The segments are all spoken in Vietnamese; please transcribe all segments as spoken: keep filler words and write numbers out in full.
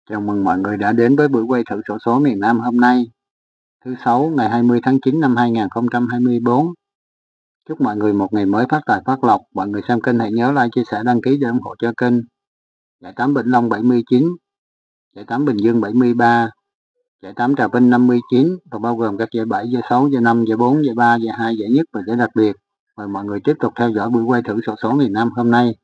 Chào mừng mọi người đã đến với buổi quay thử xổ số miền Nam hôm nay, thứ Sáu ngày hai mươi tháng chín năm hai nghìn không trăm hai mươi tư. Chúc mọi người một ngày mới phát tài phát lộc. Mọi người xem kênh hãy nhớ like, chia sẻ, đăng ký để ủng hộ cho kênh. Giải tám Vĩnh Long bảy mươi chín, giải tám Bình Dương bảy mươi ba, giải tám Trà Vinh năm mươi chín và bao gồm các giải bảy, giải sáu, giải năm, giải bốn, giải ba, giải hai, giải nhất và giải đặc biệt. Mời mọi người tiếp tục theo dõi buổi quay thử xổ số miền Nam hôm nay.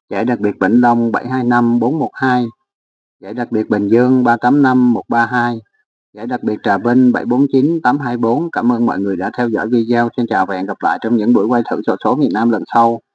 Giải đặc biệt Vĩnh Long bảy hai năm bốn một hai, giải đặc biệt Bình Dương ba tám năm một ba hai, giải đặc biệt Trà Vinh bảy bốn chín tám hai bốn. Cảm ơn mọi người đã theo dõi video. Xin chào và hẹn gặp lại trong những buổi quay thử xổ số miền Nam lần sau.